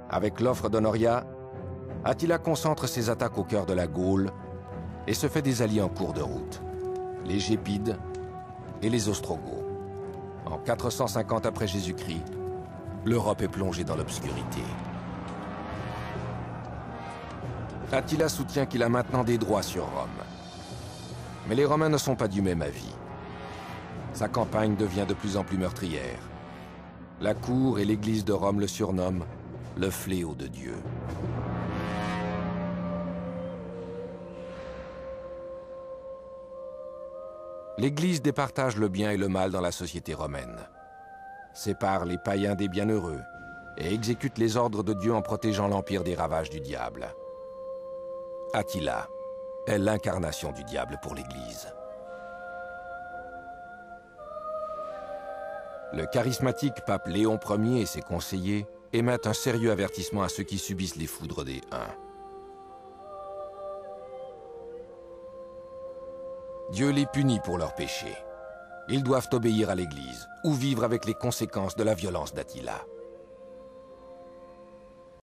Avec l'offre d'Honoria, Attila concentre ses attaques au cœur de la Gaule et se fait des alliés en cours de route, les Gépides et les Ostrogoths. En 450 après Jésus-Christ, l'Europe est plongée dans l'obscurité. Attila soutient qu'il a maintenant des droits sur Rome. Mais les Romains ne sont pas du même avis. Sa campagne devient de plus en plus meurtrière. La cour et l'église de Rome le surnomment le fléau de Dieu. L'Église départage le bien et le mal dans la société romaine, sépare les païens des bienheureux et exécute les ordres de Dieu en protégeant l'Empire des ravages du diable. Attila est l'incarnation du diable pour l'Église. Le charismatique pape Léon Ier et ses conseillers émettent un sérieux avertissement à ceux qui subissent les foudres des Huns. Dieu les punit pour leurs péchés. Ils doivent obéir à l'Église ou vivre avec les conséquences de la violence d'Attila.